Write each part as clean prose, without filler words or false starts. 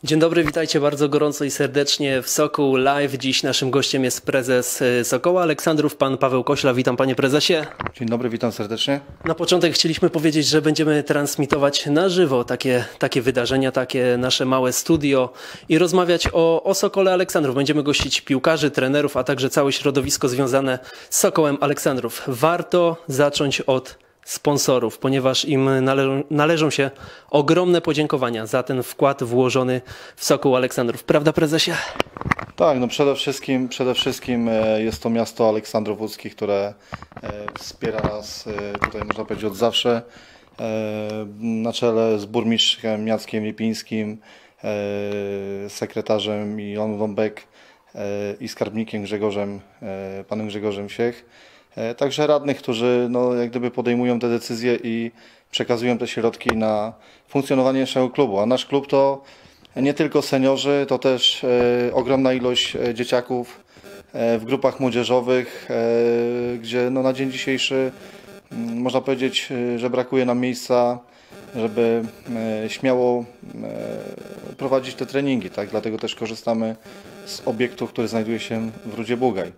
Dzień dobry, witajcie bardzo gorąco i serdecznie w Sokół Live. Dziś naszym gościem jest prezes Sokoła Aleksandrów, pan Paweł Kośla. Witam panie prezesie. Dzień dobry, witam serdecznie. Na początek chcieliśmy powiedzieć, że będziemy transmitować na żywo takie wydarzenia, takie nasze małe studio i rozmawiać o Sokole Aleksandrów. Będziemy gościć piłkarzy, trenerów, a także całe środowisko związane z Sokołem Aleksandrów. Warto zacząć od sponsorów, ponieważ im należą się ogromne podziękowania za ten wkład włożony w Sokół Aleksandrów. Prawda, prezesie? Tak, no przede wszystkim jest to miasto Aleksandrów Łódzki, które wspiera nas tutaj, można powiedzieć, od zawsze. Na czele z burmistrzem Jackiem Lipińskim, sekretarzem Jan Wąbek i skarbnikiem panem Grzegorzem Siech. Także radnych, którzy jak gdyby podejmują te decyzje i przekazują te środki na funkcjonowanie naszego klubu. A nasz klub to nie tylko seniorzy, to też ogromna ilość dzieciaków w grupach młodzieżowych, gdzie na dzień dzisiejszy można powiedzieć, że brakuje nam miejsca, żeby śmiało prowadzić te treningi. Tak? Dlatego też korzystamy z obiektu, który znajduje się w Rudzie Bugaj.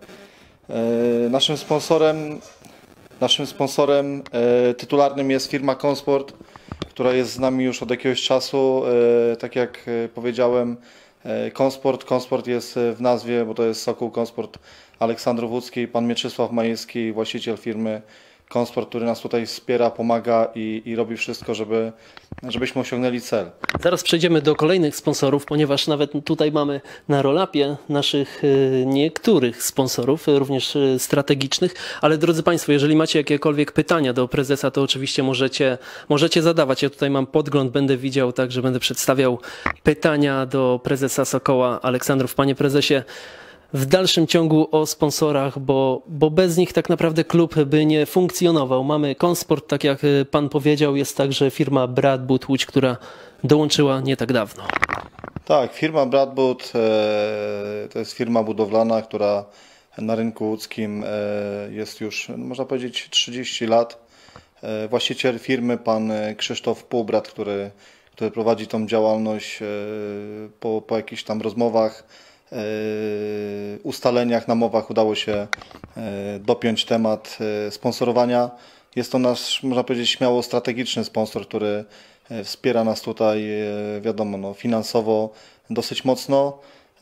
Naszym sponsorem tytularnym jest firma Consport, która jest z nami już od jakiegoś czasu. Tak jak powiedziałem, Consport jest w nazwie, bo to jest Sokół Consport Aleksandrów Łódzki. Pan Mieczysław Majewski, właściciel firmy Consport, który nas tutaj wspiera, pomaga i robi wszystko, żebyśmy osiągnęli cel. Zaraz przejdziemy do kolejnych sponsorów, ponieważ nawet tutaj mamy na roll-upie naszych niektórych sponsorów, również strategicznych, ale drodzy Państwo, jeżeli macie jakiekolwiek pytania do prezesa, to oczywiście możecie zadawać. Ja tutaj mam podgląd, będę widział, także będę przedstawiał pytania do prezesa Sokoła Aleksandrów. Panie prezesie, w dalszym ciągu o sponsorach, bo bez nich tak naprawdę klub by nie funkcjonował. Mamy Consport, tak jak pan powiedział, jest także firma Bradboot Łódź, która dołączyła nie tak dawno. Tak, firma Bradboot to jest firma budowlana, która na rynku łódzkim jest już, można powiedzieć, 30 lat. Właściciel firmy, pan Krzysztof Półbrat, który prowadzi tą działalność po jakichś tam rozmowach, ustaleniach, namowach udało się dopiąć temat sponsorowania. Jest to nasz, można powiedzieć, śmiało strategiczny sponsor, który wspiera nas tutaj, wiadomo, finansowo dosyć mocno.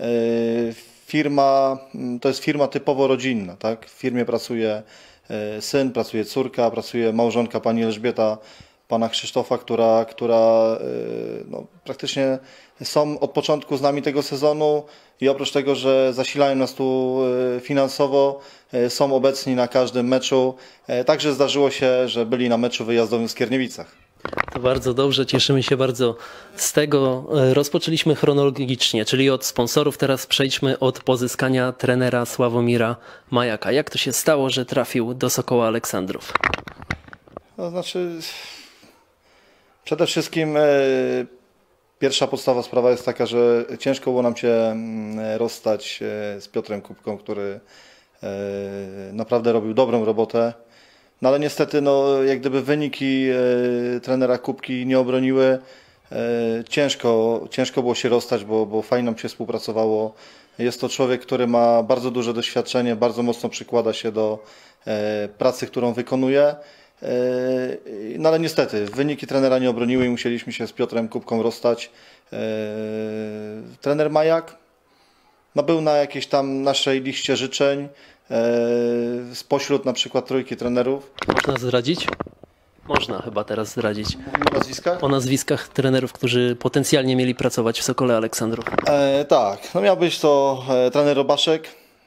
To jest firma typowo rodzinna, tak? W firmie pracuje syn, pracuje córka, pracuje małżonka pani Elżbieta, pana Krzysztofa, która praktycznie są od początku z nami tego sezonu i oprócz tego, że zasilają nas tu finansowo, są obecni na każdym meczu. Także zdarzyło się, że byli na meczu wyjazdowym w Skierniewicach. To bardzo dobrze, cieszymy się bardzo z tego. Rozpoczęliśmy chronologicznie, czyli od sponsorów, teraz przejdźmy od pozyskania trenera Sławomira Majaka. Jak to się stało, że trafił do Sokoła Aleksandrów? To znaczy, przede wszystkim pierwsza podstawowa sprawa jest taka, że ciężko było nam się rozstać z Piotrem Kubką, który naprawdę robił dobrą robotę. No ale niestety jak gdyby wyniki trenera Kubki nie obroniły. Ciężko było się rozstać, bo fajnie nam się współpracowało. Jest to człowiek, który ma bardzo duże doświadczenie, bardzo mocno przykłada się do pracy, którą wykonuje. No ale niestety wyniki trenera nie obroniły i musieliśmy się z Piotrem Kubką rozstać. Trener Majak był na jakiejś tam naszej liście życzeń spośród na przykład trójki trenerów. Można zdradzić? Można chyba teraz zdradzić. Mówimy o nazwiskach? O nazwiskach trenerów, którzy potencjalnie mieli pracować w Sokole Aleksandrów. Tak, miał być to trener Robaszek,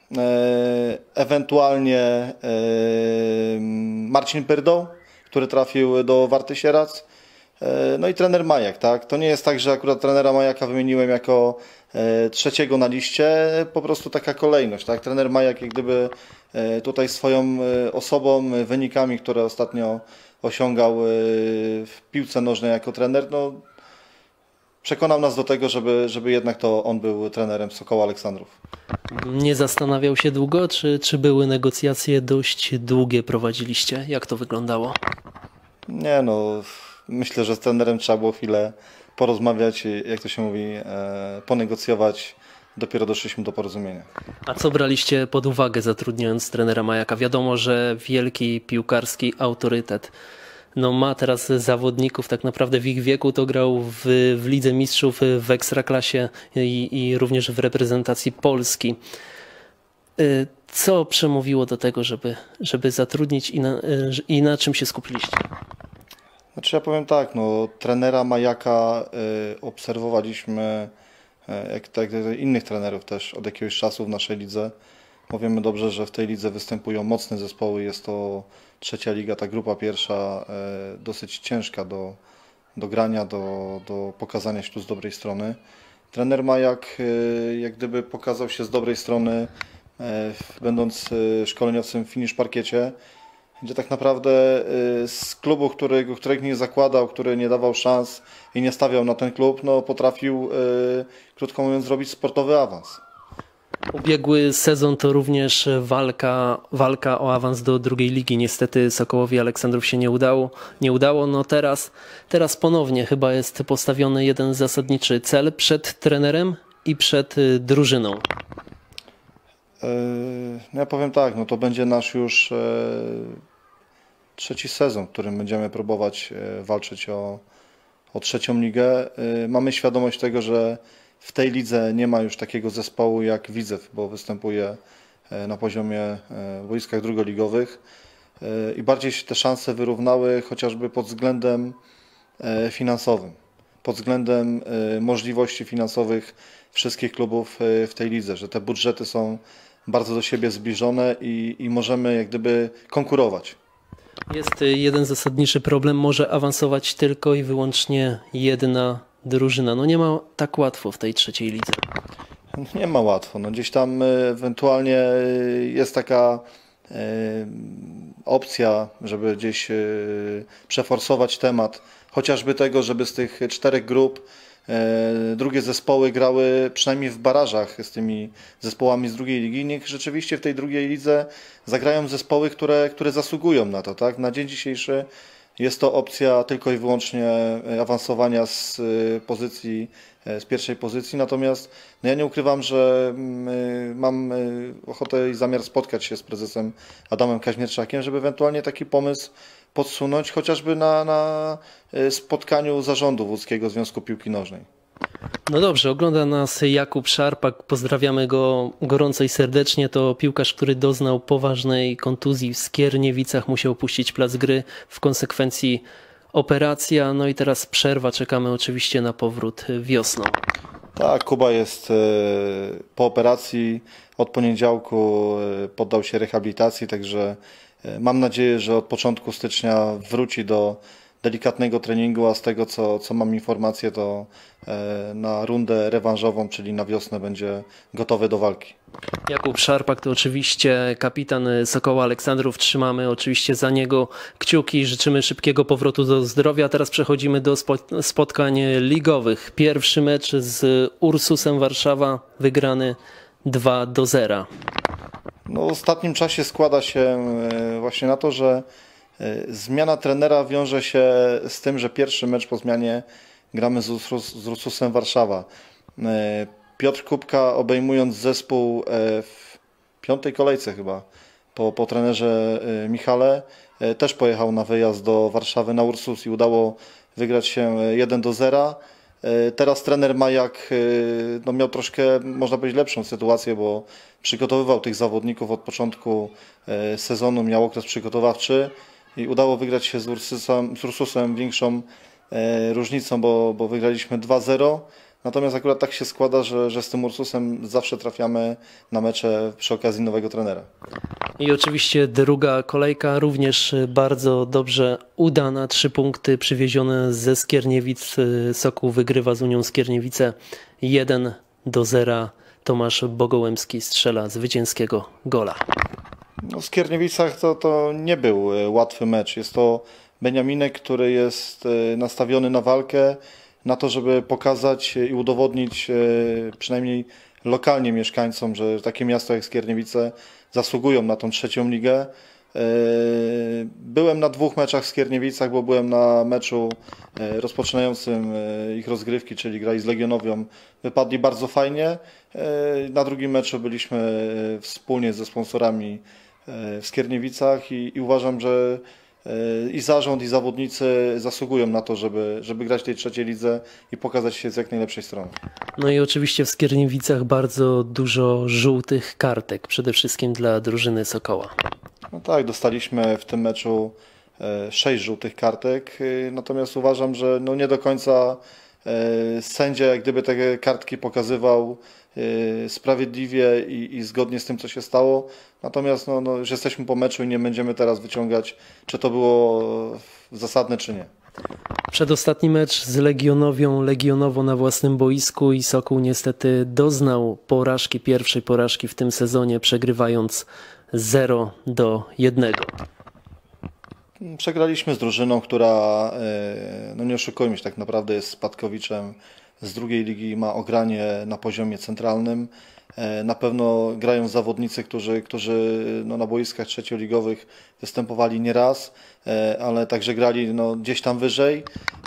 ewentualnie Marcin Pyrdą, który trafił do Warty Sierac, no i trener Majak. Tak? To nie jest tak, że akurat trenera Majaka wymieniłem jako trzeciego na liście, po prostu taka kolejność. Tak? Trener Majak jak gdyby tutaj swoją osobą, wynikami, które ostatnio osiągał w piłce nożnej jako trener, przekonał nas do tego, żeby jednak to on był trenerem Sokoła Aleksandrów. Nie zastanawiał się długo, czy były negocjacje dość długie prowadziliście? Jak to wyglądało? Nie myślę, że z trenerem trzeba było porozmawiać, jak to się mówi, ponegocjować. Dopiero doszliśmy do porozumienia. A co braliście pod uwagę, zatrudniając trenera Majaka? Wiadomo, że wielki piłkarski autorytet. No ma teraz zawodników, tak naprawdę w ich wieku to grał w Lidze Mistrzów, w Ekstraklasie i również w reprezentacji Polski. Co przemówiło do tego, żeby zatrudnić i na czym się skupiliście? Znaczy ja powiem tak, no, trenera Majaka obserwowaliśmy, tak jak innych trenerów też od jakiegoś czasu w naszej lidze. Wiemy dobrze, że w tej lidze występują mocne zespoły, jest to trzecia liga, ta grupa pierwsza dosyć ciężka do grania, do pokazania się tu z dobrej strony. Trener Majak jak gdyby pokazał się z dobrej strony, będąc szkoleniowcem w Finish Parkiecie, gdzie tak naprawdę z klubu, którego nie zakładał, który nie dawał szans i nie stawiał na ten klub, no potrafił, krótko mówiąc, zrobić sportowy awans. Ubiegły sezon to również walka o awans do drugiej ligi. Niestety Sokołowi Aleksandrów się nie udało. No teraz ponownie chyba jest postawiony jeden zasadniczy cel przed trenerem i przed drużyną. No ja powiem tak, no to będzie nasz już trzeci sezon, w którym będziemy próbować walczyć o trzecią ligę. Mamy świadomość tego, że w tej lidze nie ma już takiego zespołu jak Widzew, bo występuje na poziomie boiskach drugoligowych i bardziej się te szanse wyrównały chociażby pod względem finansowym, pod względem możliwości finansowych wszystkich klubów w tej lidze, że te budżety są bardzo do siebie zbliżone i możemy jak gdyby konkurować. Jest jeden zasadniczy problem, może awansować tylko i wyłącznie jedna drużyna. No nie ma tak łatwo w tej trzeciej lidze. Nie ma łatwo. No gdzieś tam ewentualnie jest taka opcja, żeby gdzieś przeforsować temat, chociażby tego, żeby z tych 4 grup drugie zespoły grały przynajmniej w barażach z tymi zespołami z drugiej ligi. Niech rzeczywiście w tej drugiej lidze zagrają zespoły, które zasługują na to. Tak? Na dzień dzisiejszy jest to opcja tylko i wyłącznie awansowania z pierwszej pozycji, natomiast no ja nie ukrywam, że mam ochotę i zamiar spotkać się z prezesem Adamem Kaźmierczakiem, żeby ewentualnie taki pomysł podsunąć chociażby na spotkaniu zarządu Łódzkiego Związku Piłki Nożnej. No dobrze, ogląda nas Jakub Szarpak, pozdrawiamy go gorąco i serdecznie. To piłkarz, który doznał poważnej kontuzji w Skierniewicach, musiał opuścić plac gry, w konsekwencji operacja, no i teraz przerwa, czekamy oczywiście na powrót wiosną. Tak, Kuba jest po operacji, od poniedziałku poddał się rehabilitacji, także mam nadzieję, że od początku stycznia wróci do delikatnego treningu, a z tego co mam informację, to na rundę rewanżową, czyli na wiosnę, będzie gotowy do walki. Jakub Szarpak to oczywiście kapitan Sokoła Aleksandrów. Trzymamy oczywiście za niego kciuki. Życzymy szybkiego powrotu do zdrowia. Teraz przechodzimy do spotkań ligowych. Pierwszy mecz z Ursusem Warszawa wygrany 2-0. No, w ostatnim czasie składa się właśnie na to, że zmiana trenera wiąże się z tym, że pierwszy mecz po zmianie gramy z Ursusem Warszawa. Piotr Kubka, obejmując zespół w 5. kolejce chyba po trenerze Michale, też pojechał na wyjazd do Warszawy na Ursus i udało wygrać się 1-0. Teraz trener Majak no, miał troszkę, można powiedzieć, lepszą sytuację, bo przygotowywał tych zawodników od początku sezonu, miał okres przygotowawczy i udało wygrać się z Ursusem większą różnicą, bo wygraliśmy 2-0. Natomiast akurat tak się składa, że z tym Ursusem zawsze trafiamy na mecze przy okazji nowego trenera. I oczywiście druga kolejka również bardzo dobrze udana. 3 punkty przywiezione ze Skierniewic. Sokół wygrywa z Unią Skierniewice 1-0. Tomasz Bogołębski strzela zwycięskiego gola. No, w Skierniewicach to nie był łatwy mecz. Jest to Beniaminek, który jest nastawiony na walkę, na to, żeby pokazać i udowodnić przynajmniej lokalnie mieszkańcom, że takie miasto jak Skierniewice zasługują na tą trzecią ligę. Byłem na 2 meczach w Skierniewicach, bo byłem na meczu rozpoczynającym ich rozgrywki, czyli grali z Legionowią. Wypadli bardzo fajnie. Na drugim meczu byliśmy wspólnie ze sponsorami w Skierniewicach i uważam, że i zarząd, i zawodnicy zasługują na to, żeby grać w tej trzeciej lidze i pokazać się z jak najlepszej strony. No i oczywiście w Skierniewicach bardzo dużo żółtych kartek, przede wszystkim dla drużyny Sokoła. No tak, dostaliśmy w tym meczu 6 żółtych kartek, natomiast uważam, że no nie do końca sędzia jak gdyby te kartki pokazywał sprawiedliwie i zgodnie z tym, co się stało. Natomiast no, już jesteśmy po meczu i nie będziemy teraz wyciągać, czy to było zasadne, czy nie. Przedostatni mecz z Legionowią, Legionowo na własnym boisku i Sokół niestety doznał porażki, pierwszej porażki w tym sezonie, przegrywając 0-1. Przegraliśmy z drużyną, która, no nie oszukujmy się, tak naprawdę jest spadkowiczem z drugiej ligi, ma ogranie na poziomie centralnym. Na pewno grają zawodnicy, którzy no, na boiskach trzecioligowych występowali nieraz, ale także grali no, gdzieś tam wyżej.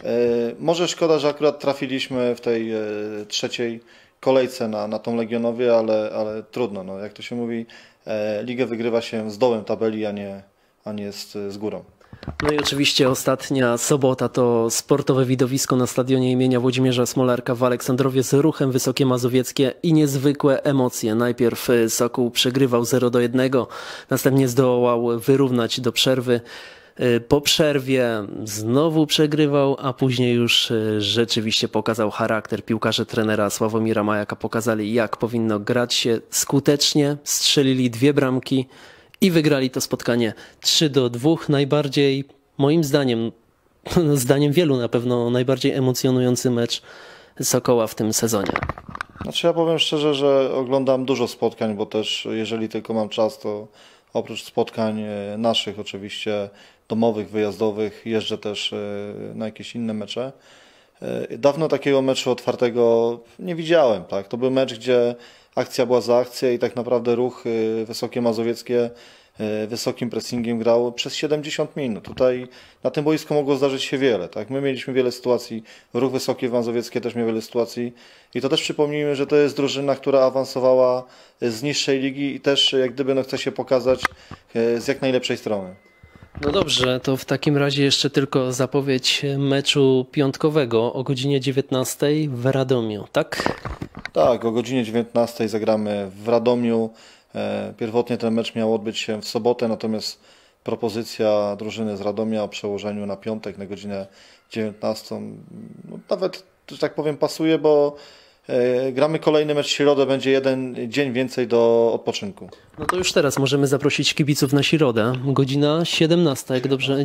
Może szkoda, że akurat trafiliśmy w tej trzeciej kolejce na tą Legionowię, ale trudno. No, jak to się mówi, ligę wygrywa się z dołem tabeli, a nie z górą. No i oczywiście ostatnia sobota to sportowe widowisko na stadionie imienia Włodzimierza Smolarka w Aleksandrowie z Ruchem Wysokie Mazowieckie i niezwykłe emocje. Najpierw Sokół przegrywał 0-1, następnie zdołał wyrównać do przerwy. Po przerwie znowu przegrywał, a później już rzeczywiście pokazał charakter. Piłkarze trenera Sławomira Majaka pokazali, jak powinno grać się skutecznie. Strzelili 2 bramki i wygrali to spotkanie 3-2. Najbardziej, moim zdaniem, zdaniem wielu na pewno, najbardziej emocjonujący mecz Sokoła w tym sezonie. Znaczy ja powiem szczerze, że oglądam dużo spotkań, bo też jeżeli tylko mam czas, to oprócz spotkań naszych oczywiście, domowych, wyjazdowych, jeżdżę też na jakieś inne mecze. Dawno takiego meczu otwartego nie widziałem. Tak? To był mecz, gdzie akcja była za akcję i tak naprawdę Ruch Wysokie Mazowieckie wysokim pressingiem grał przez 70 minut. Tutaj na tym boisku mogło zdarzyć się wiele. Tak? My mieliśmy wiele sytuacji, Ruch Wysokie Mazowieckie też miał wiele sytuacji i to też przypomnijmy, że to jest drużyna, która awansowała z niższej ligi i też jak gdyby no, chce się pokazać z jak najlepszej strony. No dobrze, to w takim razie jeszcze tylko zapowiedź meczu piątkowego o godzinie 19 w Radomiu, tak? Tak, o godzinie 19 zagramy w Radomiu. Pierwotnie ten mecz miał odbyć się w sobotę, natomiast propozycja drużyny z Radomia o przełożeniu na piątek na godzinę 19 no, nawet, że tak powiem, pasuje, bo gramy kolejny mecz w środę, będzie jeden dzień więcej do odpoczynku. No to już teraz możemy zaprosić kibiców na środę. Godzina 17, jak dobrze,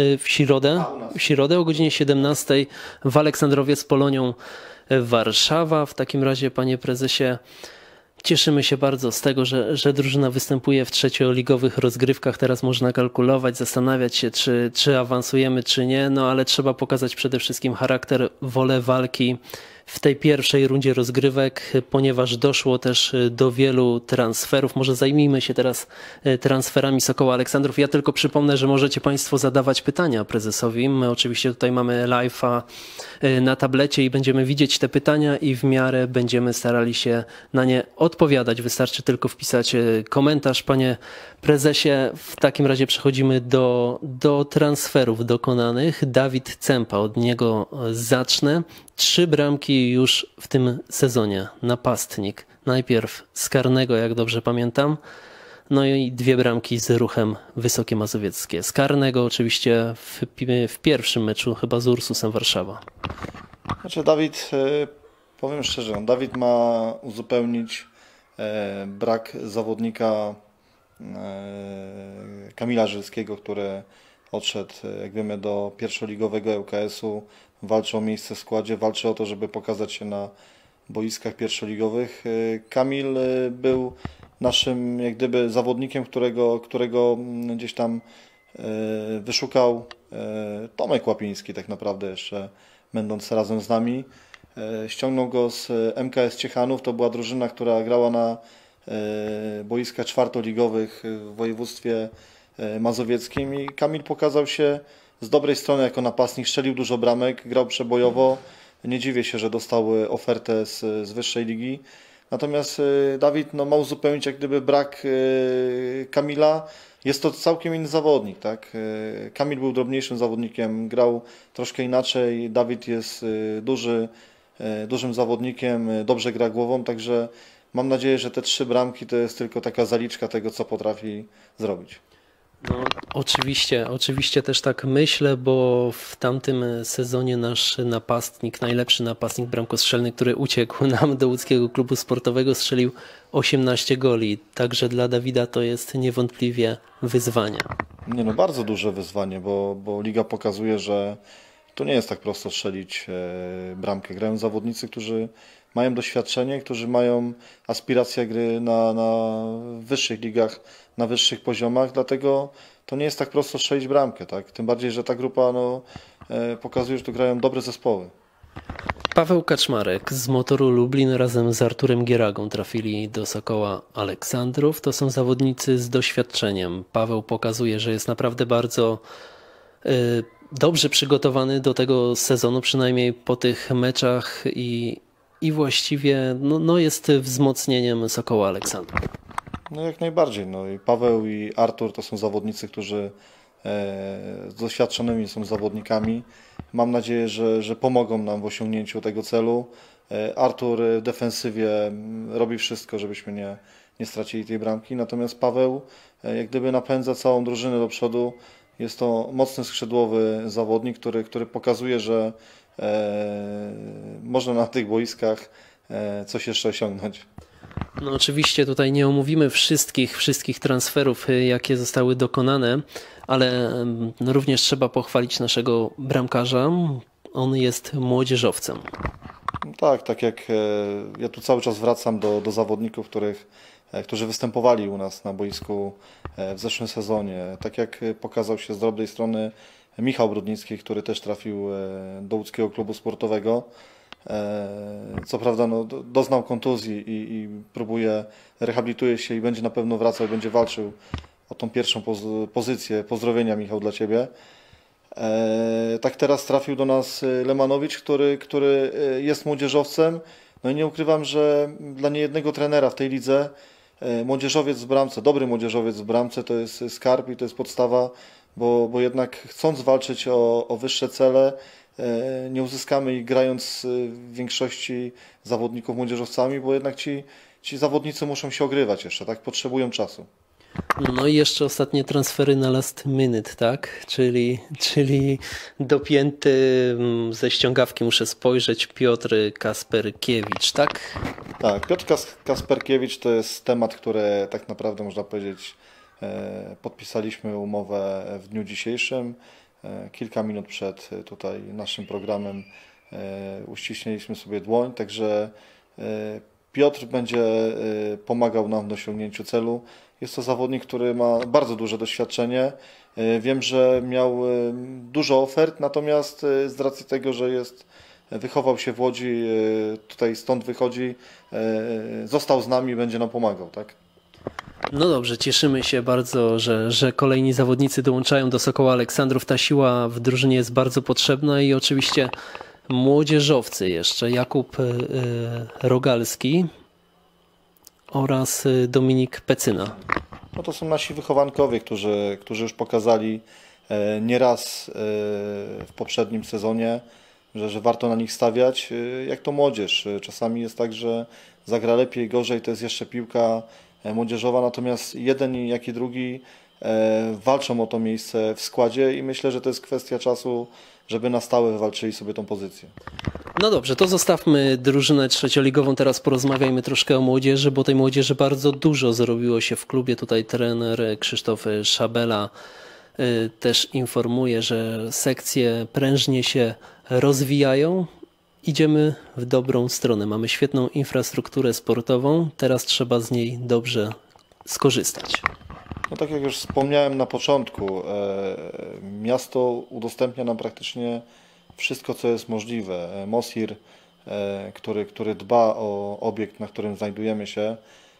w środę o godzinie 17 w Aleksandrowie z Polonią Warszawa. W takim razie, panie prezesie, cieszymy się bardzo z tego, że drużyna występuje w trzecioligowych rozgrywkach. Teraz można kalkulować, zastanawiać się, czy awansujemy, czy nie, no ale trzeba pokazać przede wszystkim charakter, wolę walki w tej pierwszej rundzie rozgrywek, ponieważ doszło też do wielu transferów. Może zajmijmy się teraz transferami Sokoła Aleksandrów. Ja tylko przypomnę, że możecie państwo zadawać pytania prezesowi. My oczywiście tutaj mamy live'a na tablecie i będziemy widzieć te pytania i w miarę będziemy starali się na nie odpowiadać. Wystarczy tylko wpisać komentarz. Panie prezesie, w takim razie przechodzimy do transferów dokonanych. Dawid Cempa, od niego zacznę. 3 bramki już w tym sezonie, napastnik. Najpierw z karnego, jak dobrze pamiętam, no i 2 bramki z Ruchem Wysokie Mazowieckie. Z karnego oczywiście w pierwszym meczu chyba z Ursusem Warszawa. Znaczy Dawid, powiem szczerze, Dawid ma uzupełnić brak zawodnika Kamila Żylskiego, który odszedł, jak wiemy, do pierwszoligowego ŁKS-u. Walczy o miejsce w składzie, walczy o to, żeby pokazać się na boiskach pierwszoligowych. Kamil był naszym jak gdyby zawodnikiem, którego gdzieś tam wyszukał Tomek Łapiński tak naprawdę jeszcze będąc razem z nami. Ściągnął go z MKS Ciechanów, to była drużyna, która grała na boiskach czwartoligowych w województwie mazowieckim i Kamil pokazał się z dobrej strony jako napastnik, strzelił dużo bramek, grał przebojowo. Nie dziwię się, że dostał ofertę z wyższej ligi. Natomiast Dawid ma uzupełnić jak gdyby brak Kamila. Jest to całkiem inny zawodnik, tak? Kamil był drobniejszym zawodnikiem, grał troszkę inaczej. Dawid jest dużym zawodnikiem, dobrze gra głową, także mam nadzieję, że te 3 bramki to jest tylko taka zaliczka tego, co potrafi zrobić. No, oczywiście też tak myślę, bo w tamtym sezonie nasz napastnik, najlepszy napastnik bramkostrzelny, który uciekł nam do łódzkiego klubu sportowego, strzelił 18 goli. Także dla Dawida to jest niewątpliwie wyzwanie. Nie no, bardzo duże wyzwanie, bo liga pokazuje, że to nie jest tak prosto strzelić bramkę. Grają zawodnicy, którzy mają doświadczenie, którzy mają aspiracje gry na wyższych ligach, na wyższych poziomach, dlatego to nie jest tak prosto strzelić bramkę, tak? Tym bardziej, że ta grupa pokazuje, że tu grają dobre zespoły. Paweł Kaczmarek z Motoru Lublin razem z Arturem Gieragą trafili do Sokoła Aleksandrów. To są zawodnicy z doświadczeniem. Paweł pokazuje, że jest naprawdę bardzo dobrze przygotowany do tego sezonu, przynajmniej po tych meczach i właściwie jest wzmocnieniem Sokoła Aleksandrów. No jak najbardziej. No i Paweł i Artur to są zawodnicy, którzy z doświadczonymi są zawodnikami. Mam nadzieję, że pomogą nam w osiągnięciu tego celu. Artur w defensywie robi wszystko, żebyśmy nie stracili tej bramki. Natomiast Paweł jak gdyby napędza całą drużynę do przodu. Jest to mocny skrzydłowy zawodnik, który pokazuje, że można na tych boiskach coś jeszcze osiągnąć. No oczywiście tutaj nie omówimy wszystkich transferów, jakie zostały dokonane, ale również trzeba pochwalić naszego bramkarza. On jest młodzieżowcem. Tak jak ja tu cały czas wracam do zawodników, którzy występowali u nas na boisku w zeszłym sezonie. Tak jak pokazał się z dobrej strony Michał Brudnicki, który też trafił do łódzkiego klubu sportowego. Co prawda doznał kontuzji i rehabilituje się i będzie na pewno wracał, będzie walczył o tą pierwszą pozycję. Pozdrowienia, Michał, dla Ciebie. Tak teraz trafił do nas Lemanowicz, który jest młodzieżowcem. No i nie ukrywam, że dla niejednego trenera w tej lidze młodzieżowiec w bramce, dobry młodzieżowiec w bramce to jest skarb i to jest podstawa, bo jednak chcąc walczyć o wyższe cele, nie uzyskamy ich grając w większości zawodników młodzieżowcami, bo jednak ci zawodnicy muszą się ogrywać jeszcze, tak? Potrzebują czasu. No i jeszcze ostatnie transfery na last minute, tak? Czyli dopięty ze ściągawki, muszę spojrzeć, Piotr Kasperkiewicz, tak? Tak, Piotr Kasperkiewicz to jest temat, który tak naprawdę można powiedzieć podpisaliśmy umowę w dniu dzisiejszym. Kilka minut przed tutaj naszym programem uściśniliśmy sobie dłoń, także Piotr będzie pomagał nam w osiągnięciu celu. Jest to zawodnik, który ma bardzo duże doświadczenie. Wiem, że miał dużo ofert, natomiast z racji tego, że wychował się w Łodzi, tutaj stąd wychodzi, został z nami i będzie nam pomagał, tak? No dobrze, cieszymy się bardzo, że kolejni zawodnicy dołączają do Sokoła Aleksandrów. Ta siła w drużynie jest bardzo potrzebna i oczywiście młodzieżowcy jeszcze, Jakub Rogalski oraz Dominik Pecyna. No to są nasi wychowankowie, którzy już pokazali nieraz w poprzednim sezonie, że warto na nich stawiać. Jak to młodzież. Czasami jest tak, że zagra lepiej, gorzej, to jest jeszcze piłka młodzieżowa, natomiast jeden jak i drugi walczą o to miejsce w składzie i myślę, że to jest kwestia czasu, żeby na stałe wywalczyli sobie tą pozycję. No dobrze, to zostawmy drużynę trzecioligową, teraz porozmawiajmy troszkę o młodzieży, bo tej młodzieży bardzo dużo zrobiło się w klubie. Tutaj trener Krzysztof Szabela też informuje, że sekcje prężnie się rozwijają. Idziemy w dobrą stronę. Mamy świetną infrastrukturę sportową, teraz trzeba z niej dobrze skorzystać. No tak jak już wspomniałem na początku, miasto udostępnia nam praktycznie wszystko, co jest możliwe. Mosir, który dba o obiekt, na którym znajdujemy się,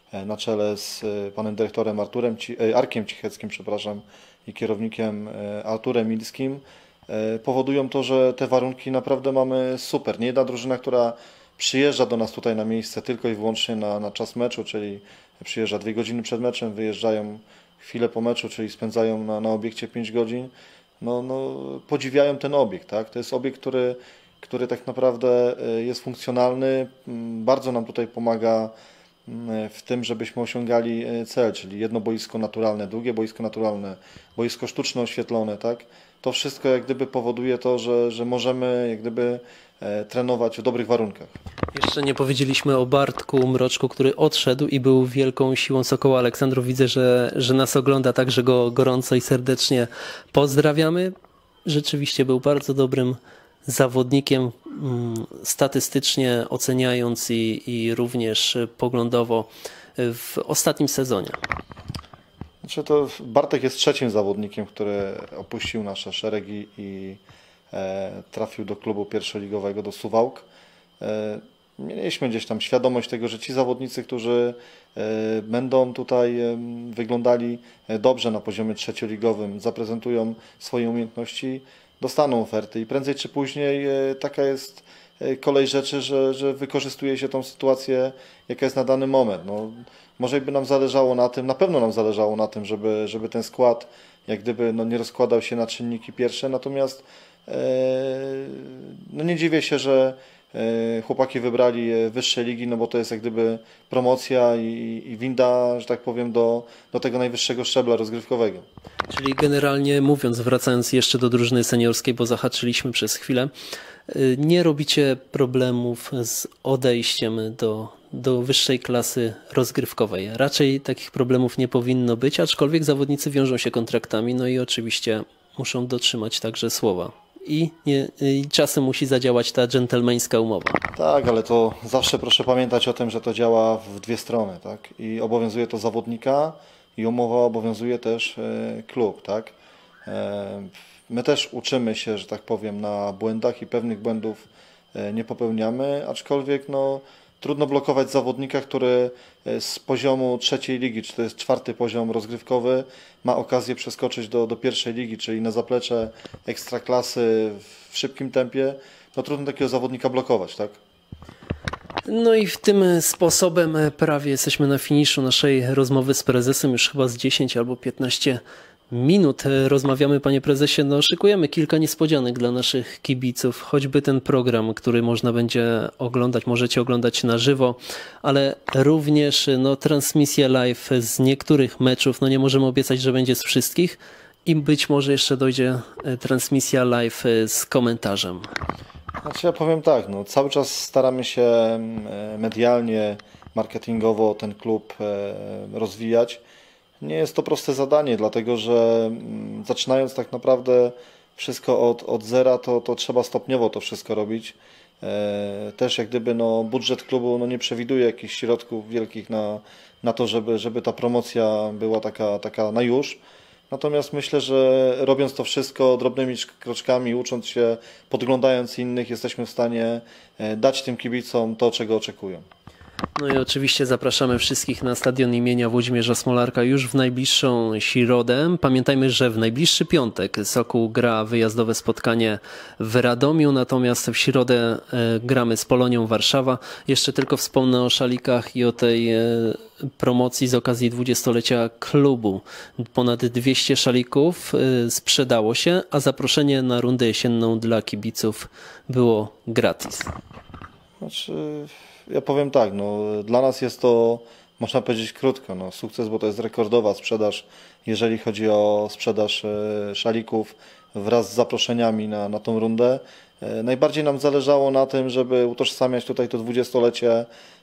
na czele z panem dyrektorem Arkiem Cicheckim, przepraszam, i kierownikiem Arturem Milskim, powodują to, że te warunki naprawdę mamy super. Nie jedna drużyna, która przyjeżdża do nas tutaj na miejsce tylko i wyłącznie na czas meczu, czyli przyjeżdża 2 godziny przed meczem, wyjeżdżają chwilę po meczu, czyli spędzają na obiekcie 5 godzin, podziwiają ten obiekt, tak? To jest obiekt, który tak naprawdę jest funkcjonalny, bardzo nam tutaj pomaga w tym, żebyśmy osiągali cel, czyli jedno boisko naturalne, drugie boisko naturalne, boisko sztuczne oświetlone, tak? To wszystko jak gdyby powoduje to, że możemy jak gdyby trenować w dobrych warunkach. Jeszcze nie powiedzieliśmy o Bartku Mroczku, który odszedł i był wielką siłą Sokoła Aleksandrów. Widzę, że nas ogląda, także go gorąco i serdecznie pozdrawiamy. Rzeczywiście był bardzo dobrym zawodnikiem, statystycznie oceniając i również poglądowo w ostatnim sezonie. Znaczy to Bartek jest trzecim zawodnikiem, który opuścił nasze szeregi i trafił do klubu pierwszoligowego, do Suwałk. Mieliśmy gdzieś tam świadomość tego, że ci zawodnicy, którzy będą tutaj wyglądali dobrze na poziomie trzecioligowym, zaprezentują swoje umiejętności, dostaną oferty i prędzej czy później taka jest kolej rzeczy, że wykorzystuje się tą sytuację, jaka jest na dany moment. No, może by nam zależało na tym, na pewno nam zależało na tym, żeby ten skład jak gdyby nie rozkładał się na czynniki pierwsze, natomiast nie dziwię się, że chłopaki wybrali wyższe ligi, no bo to jest jak gdyby promocja i winda, że tak powiem, do tego najwyższego szczebla rozgrywkowego. Czyli generalnie mówiąc, wracając jeszcze do drużyny seniorskiej, bo zahaczyliśmy przez chwilę, nie robicie problemów z odejściem do wyższej klasy rozgrywkowej. Raczej takich problemów nie powinno być, aczkolwiek zawodnicy wiążą się kontraktami, no i oczywiście muszą dotrzymać także słowa. I czasem musi zadziałać ta dżentelmeńska umowa. Tak, ale to zawsze proszę pamiętać o tym, że to działa w dwie strony, tak? I obowiązuje to zawodnika i umowa obowiązuje też klub, tak? My też uczymy się, że tak powiem, na błędach i pewnych błędów nie popełniamy, aczkolwiek trudno blokować zawodnika, który z poziomu trzeciej ligi, czy to jest 4. poziom rozgrywkowy, ma okazję przeskoczyć do pierwszej ligi, czyli na zaplecze ekstraklasy w szybkim tempie. Trudno takiego zawodnika blokować, tak? No i w tym sposobem prawie jesteśmy na finiszu naszej rozmowy z prezesem, już chyba z 10 albo 15 minut rozmawiamy, panie prezesie. Szykujemy kilka niespodzianek dla naszych kibiców, choćby ten program, który można będzie oglądać, możecie oglądać na żywo, ale również transmisja live z niektórych meczów. Nie możemy obiecać, że będzie z wszystkich i być może jeszcze dojdzie transmisja live z komentarzem. Znaczy ja powiem tak, cały czas staramy się medialnie, marketingowo ten klub rozwijać. Nie jest to proste zadanie, dlatego że zaczynając tak naprawdę wszystko od zera, to trzeba stopniowo to wszystko robić. Też jak gdyby budżet klubu nie przewiduje jakichś środków wielkich na to, żeby ta promocja była taka na już. Natomiast myślę, że robiąc to wszystko drobnymi kroczkami, ucząc się, podglądając innych, jesteśmy w stanie dać tym kibicom to, czego oczekują. No i oczywiście zapraszamy wszystkich na stadion imienia Włodzimierza Smolarka już w najbliższą środę. Pamiętajmy, że w najbliższy piątek Sokół gra wyjazdowe spotkanie w Radomiu, natomiast w środę gramy z Polonią Warszawa. Jeszcze tylko wspomnę o szalikach i o tej promocji z okazji 20-lecia klubu. Ponad 200 szalików sprzedało się, a zaproszenie na rundę jesienną dla kibiców było gratis. Znaczy, ja powiem tak, dla nas jest to, można powiedzieć krótko, sukces, bo to jest rekordowa sprzedaż, jeżeli chodzi o sprzedaż szalików wraz z zaproszeniami na tą rundę. Najbardziej nam zależało na tym, żeby utożsamiać tutaj to 20-lecie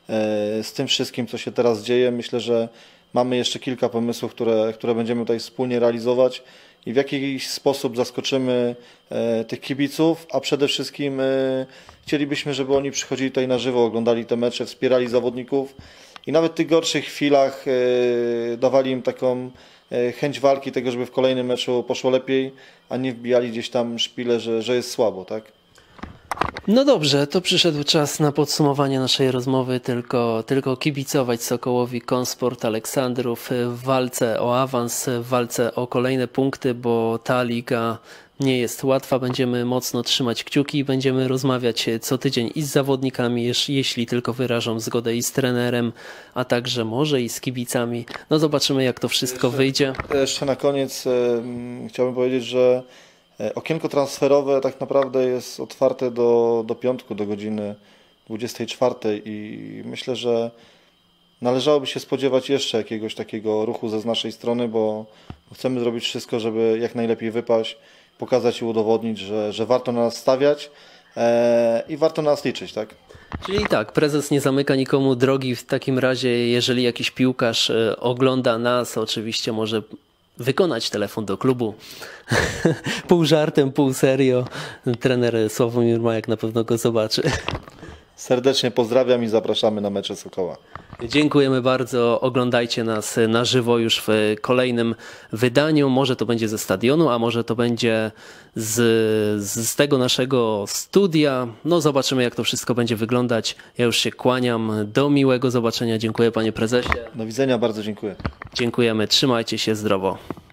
z tym wszystkim, co się teraz dzieje. Myślę, że mamy jeszcze kilka pomysłów, które będziemy tutaj wspólnie realizować i w jakiś sposób zaskoczymy tych kibiców, a przede wszystkim chcielibyśmy, żeby oni przychodzili tutaj na żywo, oglądali te mecze, wspierali zawodników i nawet w tych gorszych chwilach dawali im taką chęć walki tego, żeby w kolejnym meczu poszło lepiej, a nie wbijali gdzieś tam szpile, że jest słabo, tak? No dobrze, to przyszedł czas na podsumowanie naszej rozmowy. Tylko kibicować Sokołowi Konsport Aleksandrów w walce o awans, w walce o kolejne punkty, bo ta liga nie jest łatwa. Będziemy mocno trzymać kciuki i będziemy rozmawiać co tydzień i z zawodnikami, jeśli tylko wyrażą zgodę, i z trenerem, a także może i z kibicami. No zobaczymy, jak to wszystko wyjdzie. Jeszcze na koniec chciałbym powiedzieć, że okienko transferowe tak naprawdę jest otwarte do piątku, do godziny 24 i myślę, że należałoby się spodziewać jeszcze jakiegoś takiego ruchu ze naszej strony, bo chcemy zrobić wszystko, żeby jak najlepiej wypaść, pokazać i udowodnić, że warto na nas stawiać i warto na nas liczyć, tak? Czyli tak, prezes nie zamyka nikomu drogi. W takim razie, jeżeli jakiś piłkarz ogląda nas, oczywiście może wykonać telefon do klubu. Pół żartem, pół serio. Trener Sławomir Majak na pewno go zobaczy. Serdecznie pozdrawiam i zapraszamy na mecze Sokoła. Dziękujemy bardzo. Oglądajcie nas na żywo już w kolejnym wydaniu. Może to będzie ze stadionu, a może to będzie z tego naszego studia. No zobaczymy, jak to wszystko będzie wyglądać. Ja już się kłaniam. Do miłego zobaczenia. Dziękuję, panie prezesie. Do widzenia, bardzo dziękuję. Dziękujemy. Trzymajcie się zdrowo.